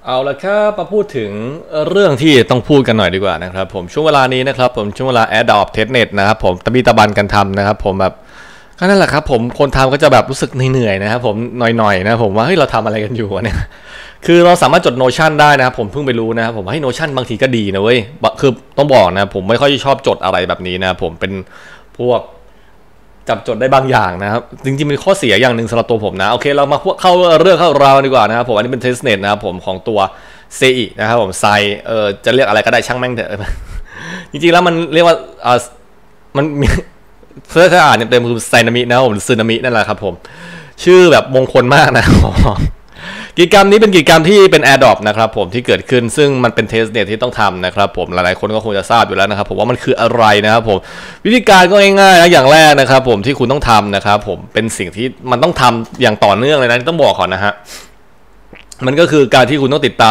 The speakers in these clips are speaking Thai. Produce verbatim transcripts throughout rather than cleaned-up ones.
เอาละครับมาพูดถึงเรื่องที่ต้องพูดกันหน่อยดีกว่านะครับผมช่วงเวลานี้นะครับผมช่วงเวลา Adopt Testnet นะครับผมตะบีตะบันกันทำนะครับผมแบบก็นั่นแหละครับผมคนทำก็จะแบบรู้สึกเหนื่อยๆนะครับผมหน่อยๆนะผมว่าเฮ้ยเราทำอะไรกันอยู่เนี่ยคือเราสามารถจด Notion ได้นะครับผมเพิ่งไปรู้นะครับผมว่าให้ Notion บางทีก็ดีนะเว้ยคือต้องบอกนะผมไม่ค่อยชอบจดอะไรแบบนี้นะผมเป็นพวกจับจดได้บางอย่างนะครับจริงๆเป็นข้อเสียอย่างหนึ่งสำหรับตัวผมนะโอเคเรามาเข้าเรื่องเข้าราวดีกว่านะครับผมอันนี้เป็น Testnet นะครับผมของตัว เซ อี นะครับผมไซเออจะเรียกอะไรก็ได้ช่างแม่งเถอะจริงๆแล้วมันเรียกว่าอ่ามันมีเพื่อถ้าอ่านเต็มๆคือไซนามินะผมซึนามินั่นแหละครับผมชื่อแบบมงคลมากนะกิจกรรมนี้เป็นกิจกรรมที่เป็น Adopt นะครับผมที่เกิดขึ้นซึ่งมันเป็น Testnet ที่ต้องทำนะครับผมหลายๆคนก็คงจะทราบอยู่แล้วนะครับผมว่ามันคืออะไรนะครับผมวิธีการก็ง่ายๆนะอย่างแรกนะครับผมที่คุณต้องทำนะครับผมเป็นสิ่งที่มันต้องทำอย่างต่อเนื่องเลยนะต้องบอกก่อนนะฮะมันก็คือการที่คุณต้องติดตาม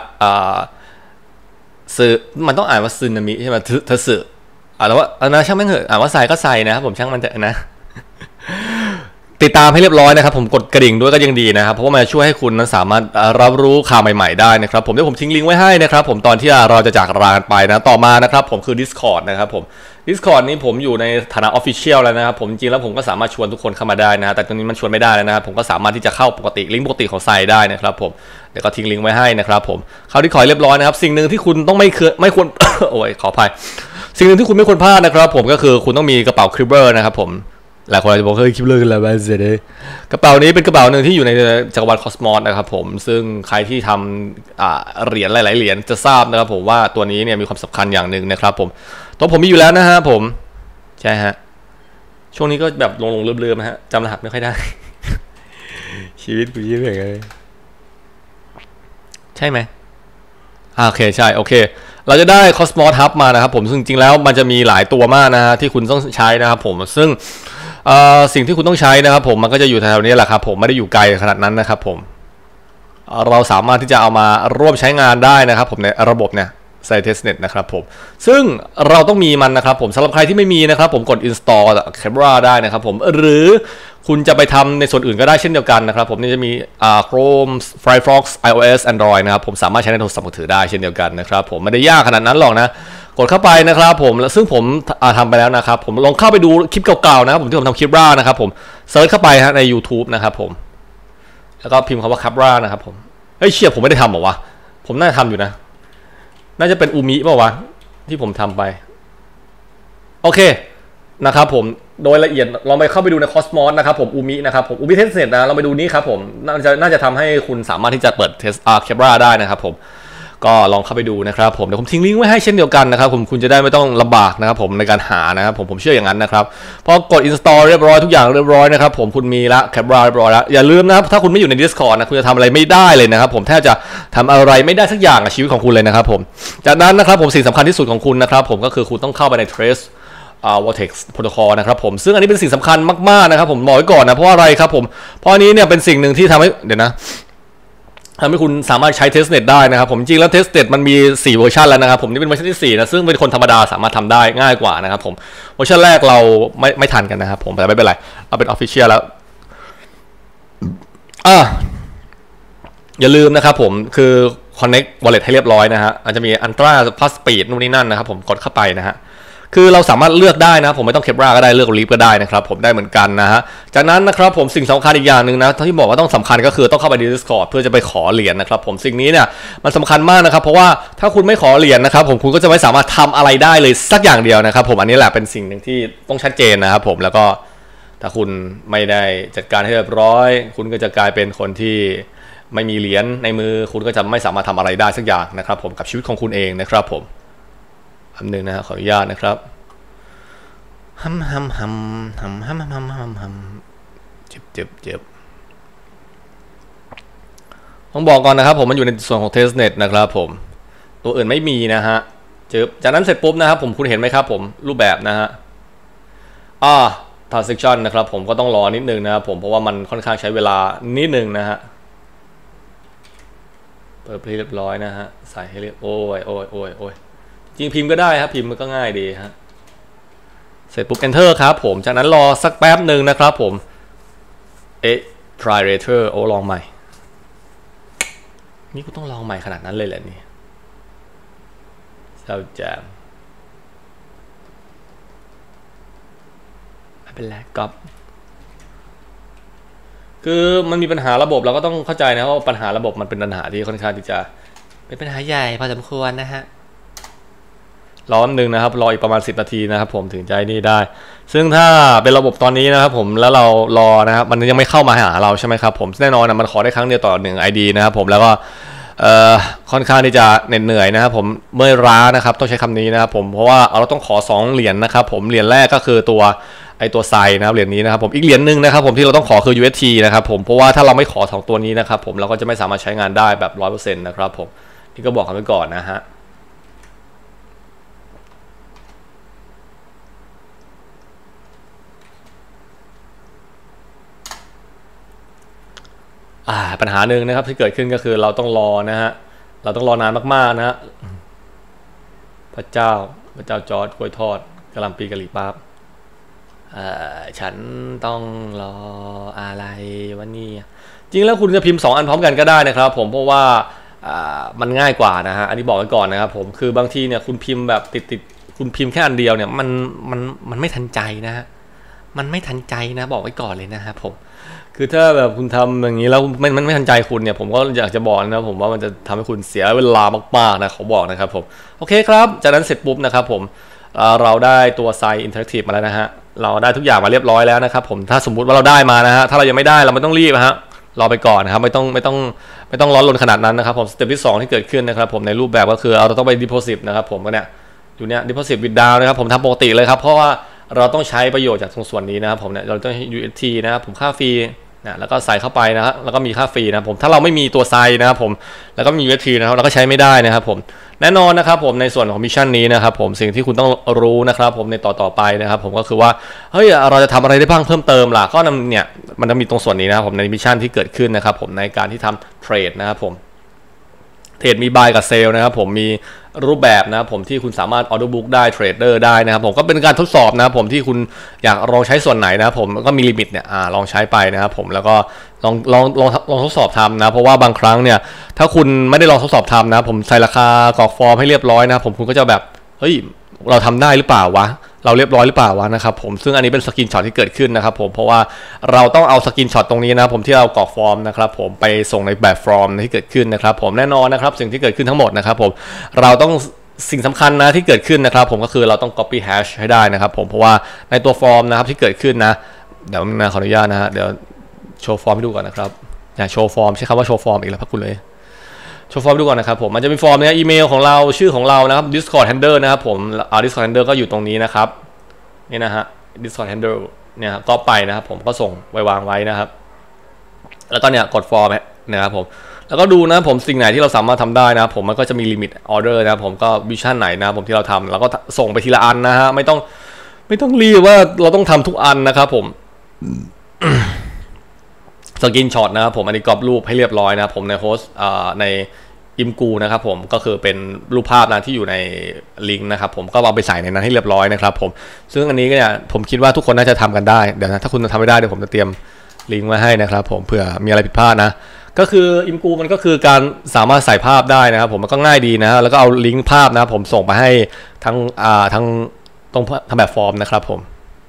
สื่อมันต้องอ่านว่าซึนามิใช่ไหมเธอสื่ออ่านแล้วว่าเอานะช่างไม่เถอะอ่านว่าใส่ก็ใส่นะครับผมช่างมันเถอะนะติดตามให้เรียบร้อยนะครับผมกดกระดิ่งด้วยก็ยังดีนะครับเพราะว่ามันจะช่วยให้คุณนั้นสามารถรับรู้ข่าวใหม่ๆได้นะครับผมเดี๋ยวผมทิ้งลิงก์ไว้ให้นะครับผมตอนที่เราจะจากลากันไปนะต่อมานะครับผมคือ Discord นะครับผม Discord นี้ผมอยู่ในฐานะ Official แล้วนะครับผมจริงๆแล้วผมก็สามารถชวนทุกคนเข้ามาได้นะแต่ตอนนี้มันชวนไม่ได้แล้วนะครับผมก็สามารถที่จะเข้าปกติลิงก์ปกติของไซต์ได้นะครับผมเดี๋ยวก็ทิ้งลิงก์ไว้ให้นะครับผมเข้า Discord เรียบร้อยนะครับสิ่งหนึ่งที่คุณต้องไม่เคยไม่ควร โอ้ยขออภัยสิ่งหนึ่งที่คุณไม่ควรพลาดนะครับผมก็คือคุณต้องมีกระเป๋าคริปเปอร์นะครับผมหลายคนอาจจะบอกเฮ้ยคลิปเลิกแล้วบ้างเสียเลยกระเป๋านี้เป็นกระเป๋าหนึ่งที่อยู่ในจักรวาลคอสมอสนะครับผมซึ่งใครที่ทำเหรียญหลายๆเหรียญจะทราบนะครับผมว่าตัวนี้เนี่ยมีความสำคัญอย่างหนึ่งนะครับผมตัวผมมีอยู่แล้วนะฮะผมใช่ฮะช่วงนี้ก็แบบลงๆเรื่อยๆนะฮะจำรหัสไม่ค่อยได้ ชีวิตกูยิ่งเหนื่อยเลยใช่ไหมอ่าโอเคใช่โอเคเราจะได้ Cosmos Hub มานะครับผมซึ่งจริงๆแล้วมันจะมีหลายตัวมากนะฮะที่คุณต้องใช้นะครับผมซึ่งสิ่งที่คุณต้องใช้นะครับผมมันก็จะอยู่แถวๆนี้แหละครับผมไม่ได้อยู่ไกลขนาดนั้นนะครับผมเราสามารถที่จะเอามาร่วมใช้งานได้นะครับผมในระบบเนี่ยไซต์ Testnet นะครับผมซึ่งเราต้องมีมันนะครับผมสำหรับใครที่ไม่มีนะครับผมกด install Camera ได้นะครับผมหรือคุณจะไปทำในส่วนอื่นก็ได้เช่นเดียวกันนะครับผมนี่จะมีอ่า Chrome Firefox iOS Android นะครับผมสามารถใช้ในโทรศัพท์มือถือได้เช่นเดียวกันนะครับผมไม่ได้ยากขนาดนั้นหรอกนะกดเข้าไปนะครับผมซึ่งผมทำไปแล้วนะครับผมลองเข้าไปดูคลิปเก่าๆนะครับผมที่ผมทำคลิปร่านะครับผมเซิร์ชเข้าไปฮะใน YouTube นะครับผมแล้วก็พิมพ์คำว่าคับร่านะครับผมเฮ้ยเชี่ยผมไม่ได้ทำหรอวะผมน่าจะทำอยู่นะน่าจะเป็นอูมิเปล่าวะที่ผมทำไปโอเคนะครับผมโดยละเอียดลองไปเข้าไปดูใน Cosmos นะครับผมอูมินะครับผมอูมิ Testnet นะเราไปดูนี้ครับผมน่าจะน่าจะทำให้คุณสามารถที่จะเปิดเทสอาร์เคปราได้นะครับผมก็ลองเข้าไปดูนะครับผมเดี๋ยวผมทิ้งลิงก์ไว้ให้เช่นเดียวกันนะครับผมคุณจะได้ไม่ต้องลำบากนะครับผมในการหานะครับผมผมเชื่ออย่างนั้นนะครับพอกด install เรียบร้อยทุกอย่างเรียบร้อยนะครับผมคุณมีละแคปราเรียบร้อยแล้วอย่าลืมนะครับถ้าคุณไม่อยู่ใน Discord นะคุณจะทำอะไรไม่ได้เลยนะครับผมแทบจะทำอะไรไม่ได้สักอย่างกับชีวิตของคุณเลยนะครับผมจากนั้นนะครับผมสิ่งสำคัญที่สุดของคุณนะครับผมก็คือคุณต้องเข้าไปใน Traceอ่า Vortex Protocol นะครับผมซึ่งอันนี้เป็นสิ่งสำคัญมากๆนะครับผมบอกไว้ก่อนนะเพราะอะไรครับผมเพราะอันนี้เนี่ยเป็นสิ่งหนึ่งที่ทำให้เดี๋ยวนะทำให้คุณสามารถใช้ Testnet ได้นะครับผมจริงแล้ว Testnet มันมีสี่เวอร์ชันแล้วนะครับผมนี่เป็นเวอร์ชันที่สี่นะซึ่งเป็นคนธรรมดาสามารถทำได้ง่ายกว่านะครับผมเวอร์ชันแรกเราไม่ไม่ทันกันนะครับผมแต่ไม่เป็นไรเราเป็น Official แล้วอ่าอย่าลืมนะครับผมคือ Connect Wallet ให้เรียบร้อยนะฮะอาจจะมี Ultra Plus Speed นู่นนี่นั่นนะครับผมกดเข้าไปนะฮะคือเราสามารถเลือกได้นะผมไม่ต้องเคปราก็ได้เลือกลีฟก็ได้นะครับผมได้เหมือนกันนะฮะจากนั้นนะครับผมสิ่งสำคัญอีกอย่างหนึ่งนะที่บอกว่าต้องสำคัญก็คือต้องเข้าไปใน Discord เพื่อจะไปขอเหรียญนะครับผมสิ่งนี้เนี่ยมันสำคัญมากนะครับเพราะว่าถ้าคุณไม่ขอเหรียญนะครับผมคุณก็จะไม่สามารถทำอะไรได้เลยสักอย่างเดียวนะครับผมอันนี้แหละเป็นสิ่งหนึ่งที่ต้องชัดเจนนะครับผมแล้วก็ถ้าคุณไม่ได้จัดการให้เรียบร้อยคุณก็จะกลายเป็นคนที่ไม่มีเหรียญในมือคุณก็จะไม่สามารถทำอะไรได้สักอย่างนะครับผมกับชีวิตของคุณเองนะครับผมอันหนึ่งนะขออนุญาตนะครับฮัมฮัมฮัมฮัมฮัมฮัมฮัมฮัมเจ็บเจ็บเจ็บต้องบอกก่อนนะครับผมมันอยู่ในส่วนของ Testnet นะครับผมตัวอื่นไม่มีนะฮะเจอจากนั้นเสร็จปุ๊บนะครับผมคุณเห็นไหมครับผมรูปแบบนะฮะอ่า transaction นะครับผมก็ต้องรอนิดนึงนะครับผมเพราะว่ามันค่อนข้างใช้เวลานิดนึงนะฮะเปิดเรียบร้อยนะฮะใส่ให้เรียบโอ้ยโอ้ยโอ้ยโอ้ยจริงพิมพ์ก็ได้ครับพิมพ์มันก็ง่ายดีฮะเสร็จปุ๊บ enter ครับผมจากนั้นรอสักแป๊บหนึ่งนะครับผมเอ๊ะ prior โอ้ลองใหม่นี่กูต้องลองใหม่ขนาดนั้นเลยแหละนี่เราจะไม่เป็นไรก๊อปคือมันมีปัญหาระบบเราก็ต้องเข้าใจนะว่าปัญหาระบบมันเป็นปัญหาที่ค่อนข้างที่จะเป็นปัญหาใหญ่พอสมควรนะฮะรอแป๊บนึงนะครับรออีกประมาณสิบนาทีนะครับผมถึงใจนี่ได้ซึ่งถ้าเป็นระบบตอนนี้นะครับผมแล้วเรารอนะครับมันยังไม่เข้ามาหาเราใช่ไหมครับผมแน่นอนนะมันขอได้ครั้งเดียวต่อหนึ่ง ไอ ดี นะครับผมแล้วก็เอ่อค่อนข้างที่จะเหนื่อยนะครับผมเมื่อยล้านะครับต้องใช้คำนี้นะครับผมเพราะว่าเราต้องขอสองเหรียญ นะครับผมเหรียญแรกก็คือตัวไอตัวไซนะครับเหรียญนี้นะครับผมอีกเหรียญหนึ่งนะครับผมที่เราต้องขอคือ ยู เอส ที นะครับผมเพราะว่าถ้าเราไม่ขอสองตัวนี้นะครับผมเราก็จะไม่สามารถใช้งานได้แบบ ร้อยเปอร์เซ็นต์ นะครับผมนี่ก็บอกกันไว้ก่อนนะฮะอ่าปัญหาหนึ่งนะครับที่เกิดขึ้นก็คือเราต้องรอนะฮะเราต้องรอนานมากๆนะฮะพระเจ้าพระเจ้าจอร์จกล้วยทอดกะหล่ำปีกะหรี่ปั๊บอ่าฉันต้องรออะไรวะนี่จริงแล้วคุณจะพิมพ์สองอันพร้อมกันก็ได้นะครับผมเพราะว่าอ่ามันง่ายกว่านะฮะอันนี้บอกไว้ก่อนนะครับผมคือบางทีเนี่ยคุณพิมพ์แบบติดติดคุณพิมพ์แค่อันเดียวเนี่ยมันมันมันไม่ทันใจนะฮะมันไม่ทันใจนะบอกไว้ก่อนเลยนะครับผมคือถ้าแบบคุณทำอย่างนี้แล้วมันมันไม่ทันใจคุณเนี่ยผมก็อยากจะบอกนะผมว่ามันจะทำให้คุณเสียเวลามากๆนะเขาบอกนะครับผมโอเคครับจากนั้นเสร็จปุ๊บนะครับผมเราได้ตัวไซน์อินเทอร์แอคทีฟมาแล้วนะฮะเราได้ทุกอย่างมาเรียบร้อยแล้วนะครับผมถ้าสมมุติว่าเราได้มานะฮะถ้าเรายังไม่ได้เราไม่ต้องรีบฮะรอไปก่อนนะครับไม่ต้องไม่ต้องไม่ต้องร้อนรนขนาดนั้นนะครับผมสเต็ปที่สองที่เกิดขึ้นนะครับผมในรูปแบบก็คือเราต้องไป deposit นะครับผมก็เนี่ยอยู่เนี่ย deposit withdraw นะครับผมทำปกติเลยครับเพราะว่าเราต้องใช้ประโยชน์จากตรงส่วนนี้นะครับผมเนี่ยเราต้อง ยู เอส ที นะครับผมค่าฟรีนะแล้วก็ใส่เข้าไปนะฮะแล้วก็มีค่าฟรีนะครับผมถ้าเราไม่มีตัวไซน์นะครับผมแล้วก็มี ยู เอส ที นะครับเราก็ใช้ไม่ได้นะครับผมแน่นอนนะครับผมในส่วนของมิชชั่นนี้นะครับผมสิ่งที่คุณต้องรู้นะครับผมในต่อต่อไปนะครับผมก็คือว่าเฮ้ยเราจะทำอะไรได้บ้างเพิ่มเติมล่ะก็เนี่ยมันจะมีตรงส่วนนี้นะครับผมในมิชชั่นที่เกิดขึ้นนะครับผมในการที่ทำเทรดนะครับผมเทรดมีบายกับเซลนะครับผมมีรูปแบบนะครับผมที่คุณสามารถออเดอร์บุ๊กได้เทรดเดอร์ได้นะครับผมก็เป็นการทดสอบนะครับผมที่คุณอยากลองใช้ส่วนไหนนะครับผมก็มีลิมิตเนี่ยอ่าลองใช้ไปนะครับผมแล้วก็ลองลองลองลองทดสอบทำนะเพราะว่าบางครั้งเนี่ยถ้าคุณไม่ได้ลองทดสอบทำนะผมใส่ราคากรอกฟอร์มให้เรียบร้อยนะผมคุณก็จะแบบเฮ้ยเราทำได้หรือเปล่าวะเราเรียบร้อยหรือเปล่าวะนะครับผมซึ่งอันนี้เป็นสกรีนช็อตที่เกิดขึ้นนะครับผมเพราะว่าเราต้องเอาสกรีนช็อตตรงนี้นะผมที่เรากรอกฟอร์มนะครับผมไปส่งในแบบฟอร์มที่เกิดขึ้นนะครับผมแน่นอนนะครับสิ่งที่เกิดขึ้นทั้งหมดนะครับผมเราต้องสิ่งสำคัญนะที่เกิดขึ้นนะครับผมก็คือเราต้อง copy hash ให้ได้นะครับผมเพราะว่าในตัวฟอร์มนะครับที่เกิดขึ้นนะเดี๋ยวนะขออนุญาตนะฮะเดี๋ยวโชว์ฟอร์มให้ดูก่อนนะครับอย่าโชว์ฟอร์มใช้คำว่าโชว์ฟอร์มอีกแล้วพักคุณเลยโชว์ฟอร์มดูก่อนนะครับผมมันจะมีฟอร์มเนี่ยอีเมลของเราชื่อของเรานะครับ Discord handle นะครับผมอ่า Discord handle ก็อยู่ตรงนี้นะครับนี่นะฮะ Discord handle เนี่ยก็ไปนะครับผมก็ส่งไว้วางไว้นะครับแล้วก็เนี่ยกดฟอร์มนะครับผมแล้วก็ดูนะผมสิ่งไหนที่เราสามารถทำได้นะผมมันก็จะมีลิมิตออเดอร์นะผมก็วิชั่นไหนนะผมที่เราทำแล้วก็ส่งไปทีละอันนะฮะไม่ต้องไม่ต้องรีบว่าเราต้องทำทุกอันนะครับผมสกรีนช็อตนะครับผมอันนี้กรอบรูปให้เรียบร้อยนะผมในโฮสต์ในอิมกูนะครับผมก็คือเป็นรูปภาพนะที่อยู่ในลิงก์นะครับผมก็เอาไปใส่ในนั้นให้เรียบร้อยนะครับผมซึ่งอันนี้เนี่ยผมคิดว่าทุกคนน่าจะทำกันได้เดี๋ยวนะถ้าคุณทำไม่ได้เดี๋ยวผมจะเตรียมลิงก์ไว้ให้นะครับผมเผื่อมีอะไรผิดพลาดนะก็คืออิมกูมันก็คือการสามารถใส่ภาพได้นะครับผมมันก็ง่ายดีนะแล้วก็เอาลิงก์ภาพนะผมส่งไปให้ทั้งอ่าทั้งตรงทำแบบฟอร์มนะครับผม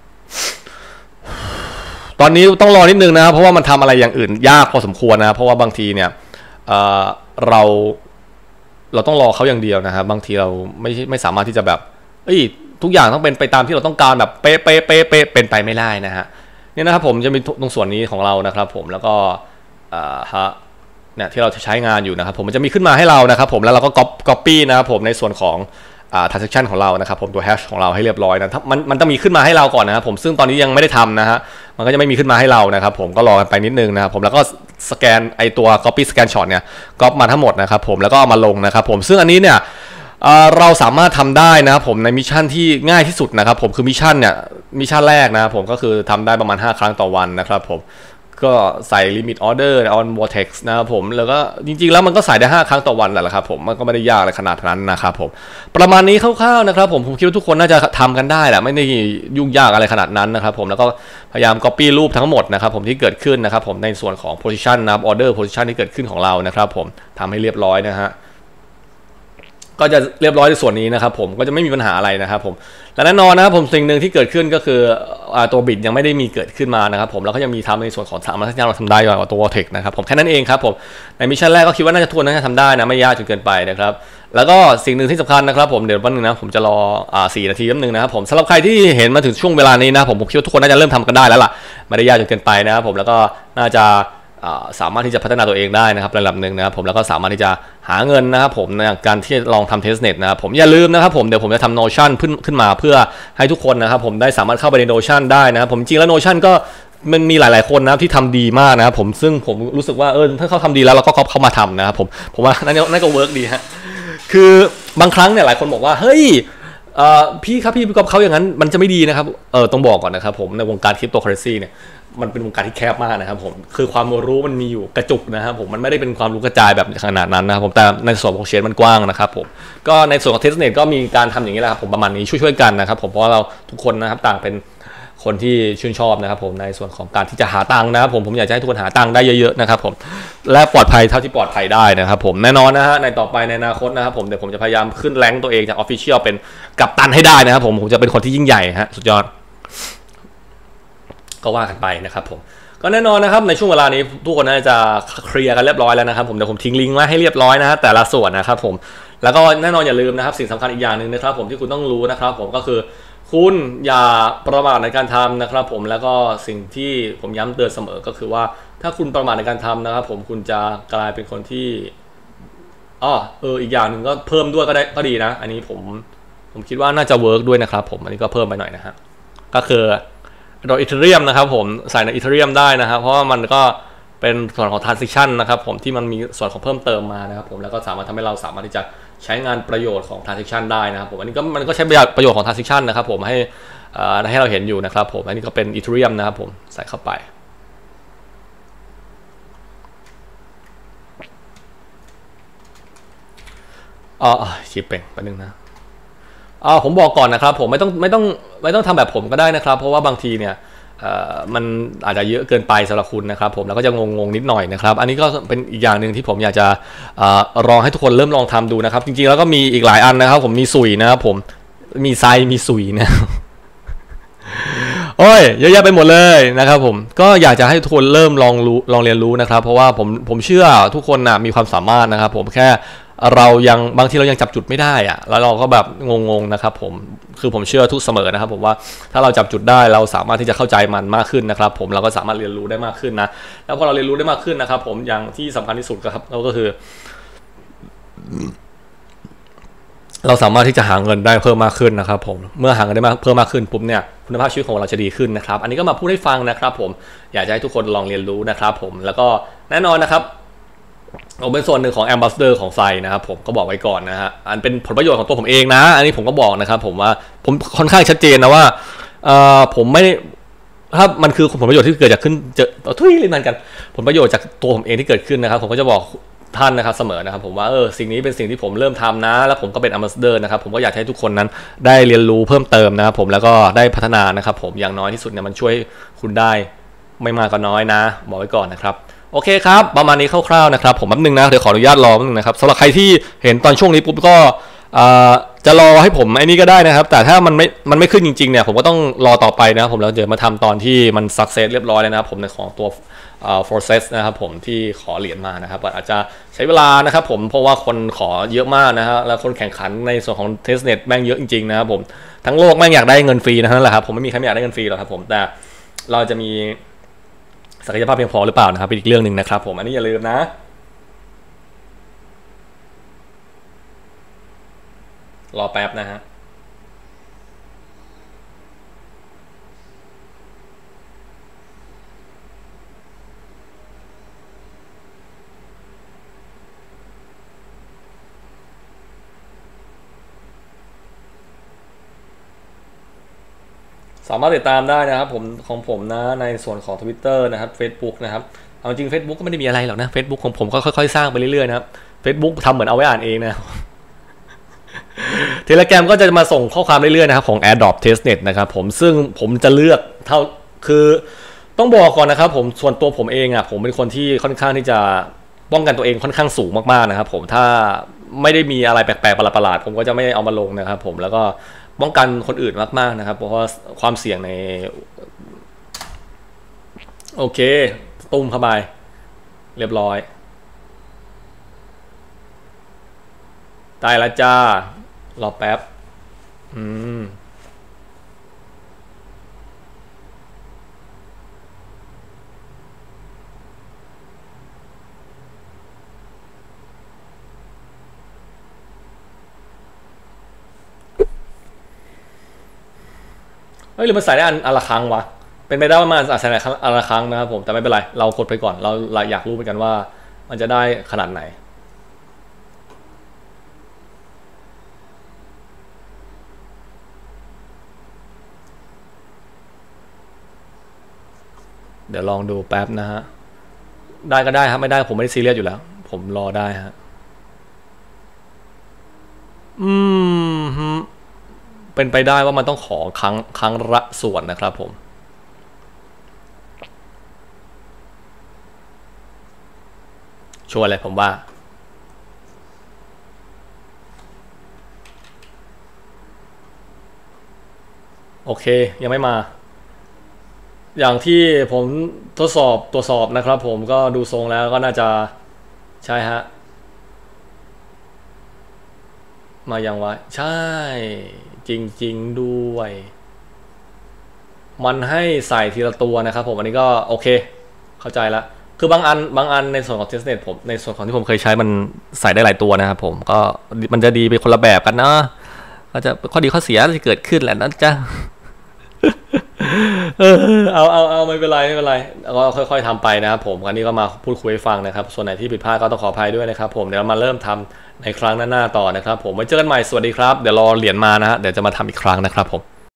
ตอนนี้ต้องรอนิดนึงนะครับเพราะว่ามันทำอะไรอย่างอื่นยากพอสมควรนะเพราะว่าบางทีเนี่ยเอ่อเราเราต้องรอเขาอย่างเดียวนะครับบางทีเราไม่ไม่สามารถที่จะแบบเอ้ยทุกอย่างต้องเป็นไปตามที่เราต้องการแบบเป๊ะเป๊ะเป๊ะเป๊ะเป็นไปไม่ได้นะฮะนี่นะครับผมจะมีตรงส่วนนี้ของเรานะครับผมแล้วก็ฮะเนี่ยที่เราจะใช้งานอยู่นะครับผมมันจะมีขึ้นมาให้เรานะครับผมแล้วเราก็ก๊อปปี้นะครับผมในส่วนของอ่า transaction ของเรานะครับผมตัว hash ของเราให้เรียบร้อยนะมันมันต้องมีขึ้นมาให้เราก่อนนะครับผมซึ่งตอนนี้ยังไม่ได้ทำนะฮะมันก็จะไม่มีขึ้นมาให้เรานะครับผมก็รอกันไปนิดนึงนะครับผมแล้วก็สแกนไอตัว copy scan shot เนี่ยก๊อปมาทั้งหมดนะครับผมแล้วก็เอามาลงนะครับผมซึ่งอันนี้เนี่ยเราสามารถทำได้นะครับผมในมิชชั่นที่ง่ายที่สุดนะครับผมคือมิชชั่นเนี่ยมิชชั่นแรกนะครับผมก็คือทำได้ประมาณห้าครั้งต่อวันนะครับผมคก็ใส่ limit order on vortex นะครับผมแล้วก็จริงๆแล้วมันก็ใส่ได้ห้าครั้งต่อวันแหละครับผมมันก็ไม่ได้ยากอะไรขนาดนั้นนะครับผมประมาณนี้คร่าวๆนะครับผมผมคิดว่าทุกคนน่าจะทำกันได้แหละไม่ได้ยุ่งยากอะไรขนาดนั้นนะครับผมแล้วก็พยายาม copy รูปทั้งหมดนะครับผมที่เกิดขึ้นนะครับผมในส่วนของ position นะครับ order position ที่เกิดขึ้นของเรานะครับผมทำให้เรียบร้อยนะฮะก็จะเรียบร้อยในส่วนนี้นะครับผมก็จะไม่มีปัญหาอะไรนะครับผมและแน่นอนนะครับผมสิ่งหนึ่งที่เกิดขึ้นก็คือตัวบิดยังไม่ได้มีเกิดขึ้นมานะครับผมแล้วก็ยังมีทำในส่วนของสามารถที่เราทำได้กว่าตัว vortex นะครับผมแค่นั้นเองครับผมในมิชชั่นแรกก็คิดว่าน่าจะทวนน่าจะทำได้นะไม่ยากจนเกินไปนะครับแล้วก็สิ่งหนึ่งที่สำคัญนะครับผมเดี๋ยวแป๊บนึงนะผมจะรออ่าสี่นาทีแป๊บนึงนะครับผมสำหรับใครที่เห็นมาถึงช่วงเวลานี้นะผมผมคิดว่าทุกคนน่าจะเริ่มทำกันได้แล้วล่ะไม่ได้ยากจนเกินไปนะครับผมแล้วก็น่าจะสามารถที่จะพัฒนาตัวเองได้นะครับระดับหนึ่งนะครับผมแล้วก็สามารถที่จะหาเงินนะครับผมในการที่ลองทำ testnet นะครับผมอย่าลืมนะครับผมเดี๋ยวผมจะทำ notion ขึ้นขึ้นมาเพื่อให้ทุกคนนะครับผมได้สามารถเข้าไปใน notion ได้นะครับผมจริงแล้ว notion ก็มันมีหลายๆคนนะครับที่ทำดีมากนะครับผมซึ่งผมรู้สึกว่าเออถ้าเขาทำดีแล้วเราก็เข้ามาทำนะครับผมผมว่านั่นนั่นก็เวิร์กดีฮะคือบางครั้งเนี่ยหลายคนบอกว่าเฮ้ยพี่ครับพี่พี่ก๊อฟเขาอย่างนั้นมันจะไม่ดีนะครับเออต้องบอกก่อนนะครับผมในวงการคริปโตเคอเรนซีเนี่ยมันเป็นวงการที่แคบมากนะครับผมคือความรู้มันมีอยู่กระจุกนะครับผมมันไม่ได้เป็นความรู้กระจายแบบขนาดนั้นนะครับผมแต่ในส่วนของเชนมันกว้างนะครับผมก็ในส่วนของเทสเน็ตก็มีการทำอย่างนี้แหละครับผมประมาณนี้ช่วยๆกันนะครับผมเพราะเราทุกคนนะครับต่างเป็นคนที่ชื่นชอบนะครับผมในส่วนของการที่จะหาตังค์นะครับผมผมอยากจะให้ทุกคนหาตังค์ได้เยอะๆนะครับผมและปลอดภัยเท่าที่ปลอดภัยได้นะครับผมแน่นอนนะฮะในต่อไปในอนาคตนะครับผมเดี๋ยวผมจะพยายามขึ้นแรงตัวเองจากออฟฟิเชียลเป็นกัปตันให้ได้นะครับผมผมจะเป็นคนที่ยิ่งใหญ่ฮะสุดยอดก็ว่ากันไปนะครับผมก็แน่นอนนะครับในช่วงเวลานี้ทุกคนน่าจะเคลียร์กันเรียบร้อยแล้วนะครับผมเดี๋ยวผมทิ้งลิงก์ไว้ให้เรียบร้อยนะฮะแต่ละส่วนนะครับผมแล้วก็แน่นอนอย่าลืมนะครับสิ่งสำคัญอีกอย่างหนึ่งนะครับผมที่คุณต้องรู้นะครับผมก็คือคุณอย่าประมาทในการทำนะครับผมแล้วก็สิ่งที่ผมย้ำเตือนเสมอก็คือว่าถ้าคุณประมาทในการทำนะครับผมคุณจะกลายเป็นคนที่อ๋อเอออีกอย่างหนึ่งก็เพิ่มด้วยก็ได้ก็ดีนะอันนี้ผมผมคิดว่าน่าจะเวิร์กด้วยนะครับผมอันนี้ก็เพิ่มไปหน่อยนะฮะก็คือโดยอีเทเรียมนะครับผมใส่ในอีเทเรียมได้นะครับเพราะว่ามันก็เป็นส่วนของ transaction นะครับผมที่มันมีส่วนของเพิ่มเติมมานะครับผมแล้วก็สามารถทำให้เราสามารถที่จะใช้งานประโยชน์ของ transaction ได้นะครับผมอันนี้ก็มันก็ใช้ประโยชน์ของ transaction นะครับผมให้ให้เราเห็นอยู่นะครับผมอันนี้ก็เป็นอีเทเรียมนะครับผมใส่เข้าไปอ๋อชิปเป่งแป๊บนึงนะอ๋อผมบอกก่อนนะครับผมไม่ต้องไม่ต้องไม่ต้องทำแบบผมก็ได้นะครับเพราะว่าบางทีเนี่ยมันอาจจะเยอะเกินไปสำหรับคุณนะครับผมแล้วก็จะงงๆนิดหน่อยนะครับอันนี้ก็เป็นอีกอย่างหนึ่งที่ผมอยากจะลองให้ทุกคนเริ่มลองทำดูนะครับจริงๆแล้วก็มีอีกหลายอันนะครับผมมีสุยนะครับผมมีไซมีสุยนะโอ้ยเยอะแยะไปหมดเลยนะครับผมก็อยากจะให้ทุกคนเริ่มลองรู้ลองเรียนรู้นะครับเพราะว่าผมผมเชื่อทุกคนนะมีความสามารถนะครับผมแค่เรายังบางทีเรายังจับจุดไม่ได้อะแล้วเราก็แบบงงๆนะครับผมคือผมเชื่อทุกเสมอนะครับผมว่าถ้าเราจับจุดได้เราสามารถที่จะเข้าใจมันมากขึ้นนะครับผมเราก็สามารถเรียนรู้ได้มากขึ้นนะแล้วพอเราเรียนรู้ได้มากขึ้นนะครับผมอย่างที่สำคัญที่สุดครับก็คือเราสามารถที่จะหาเงินได้เพิ่มมากขึ้นนะครับผมเมื่อหาเงินได้มากเพิ่มมากขึ้นปุ๊บเนี่ยคุณภาพชีวิตของเราจะดีขึ้นนะครับอันนี้ก็มาพูดให้ฟังนะครับผมอยากจะให้ทุกคนลองเรียนรู้นะครับผมแล้วก็แน่นอนนะครับผมเป็นส่วนหนึ่งของ Ambassador ของไซนะครับผมก็บอกไว้ก่อนนะฮะอันเป็นผลประโยชน์ของตัวผมเองนะอันนี้ผมก็บอกนะครับผมว่าผมค่อนข้างชัดเจนนะว่าเอ่อผมไม่ถ้ามันคือผลประโยชน์ที่เกิดจากขึ้นเจอทุยเล่นมันกันผลประโยชน์จากตัวผมเองที่เกิดขึ้นนะครับผมก็จะบอกท่านนะครับเสมอนะครับผมว่าเออสิ่งนี้เป็นสิ่งที่ผมเริ่มทำนะแล้วผมก็เป็น Ambassador นะครับผมก็อยากให้ทุกคนนั้นได้เรียนรู้เพิ่มเติมนะครับผมแล้วก็ได้พัฒนานะครับผมอย่างน้อยที่สุดเนี่ยมันช่วยคุณได้ไม่มากก็น้อยนะบอกไว้ก่อนนะครับโอเคครับประมาณนี้คร่าวๆนะครับผมแป๊บนึงนะเดี๋ยวขออนุญาตรอแป๊บนึงนะครับสำหรับใครที่เห็นตอนช่วงนี้ปุ๊บก็จะรอให้ผมไอ้นี่ก็ได้นะครับแต่ถ้ามันไม่มันไม่ขึ้นจริงๆเนี่ยผมก็ต้องรอต่อไปนะครับผมแล้วเดี๋ยวมาทำตอนที่มันสักเซสเรียบร้อยแล้วนะครับผมในของตัวforces นะครับผมที่ขอเหรียญมานะครับอาจจะใช้เวลานะครับผมเพราะว่าคนขอเยอะมากนะฮะแล้วคนแข่งขันในส่วนของ testnet แม่งเยอะจริงๆนะครับผมทั้งโลกแม่งอยากได้เงินฟรีนั่นแหละครับผมไม่มีใครอยากได้เงินฟรีหรอกครับผมแต่เราจะมีศักยภาพเพียงพอหรือเปล่านะครับเป็นอีกเรื่องหนึ่งนะครับผมอันนี้อย่าลืมนะรอแป๊บนะฮะ โสามารถติดตามได้นะครับผมของผมนะในส่วนของ Twitter นะครับ Facebook นะครับเอาจริง Facebook ก็ไม่ได้มีอะไรหรอกนะ Facebook ของผมก็ค่อยๆสร้างไปเรื่อยๆนะครับ Facebook ทำเหมือนเอาไว้อ่านเองนะเทเลแกรมก็จะมาส่งข้อความเรื่อยๆนะครับของ AirDrop Testnet นะครับผมซึ่งผมจะเลือกเท่าคือต้องบอกก่อนนะครับผมส่วนตัวผมเองอ่ะผมเป็นคนที่ค่อนข้างที่จะป้องกันตัวเองค่อนข้างสูงมากๆนะครับผมถ้าไม่ได้มีอะไรแปลกๆประหลาดๆผมก็จะไม่เอามาลงนะครับผมแล้วก็ป้องกันคนอื่นมากๆนะครับเพราะว่าความเสี่ยงในโอเคตุ้มเข้าไปเรียบร้อยตายละจ้ารอแป๊บอืมเฮ้ยหรือมันใส่ได้อันอันละครั้งวะเป็นไปได้ว่ามันอาจใส่ได้อันละครั้งนะครับผมแต่ไม่เป็นไรเรากดไปก่อนเราเราอยากรู้เหมือนกันว่ามันจะได้ขนาดไหนเดี๋ยวลองดูแป๊บนะฮะได้ก็ได้ครับไม่ได้ผมไม่ได้ซีเรียสอยู่แล้วผมรอได้ฮะอืมเป็นไปได้ว่ามันต้องขอครั้งครั้งละส่วนนะครับผมชัวร์เลยผมว่าโอเคยังไม่มาอย่างที่ผมทดสอบตรวจสอบนะครับผมก็ดูทรงแล้วก็น่าจะใช่ฮะมายังวะใช่จริงๆด้วยมันให้ใส่ทีละตัวนะครับผมอันนี้ก็โอเคเข้าใจละคือบางอันบางอันในส่วนของ testnet ผมในส่วนของที่ผมเคยใช้มันใส่ได้หลายตัวนะครับผมก็มันจะดีไปคนละแบบกันนะก็จะข้อดีข้อเสียจะเกิดขึ้นแหละนั่นจ้ะเออเอาเอาเอาไม่เป็นไรไม่เป็นไรก็ค่อยๆทำไปนะครับผมอันนี้ก็มาพูดคุยให้ฟังนะครับส่วนไหนที่ผิดพลาดก็ต้องขออภัยด้วยนะครับผมเดี๋ยวมาเริ่มทำในครั้งหน้าๆต่อนะครับผมไว้เจอกันใหม่สวัสดีครับเดี๋ยวรอเหรียญมานะฮะเดี๋ยวจะมาทำอีกครั้งนะครับผม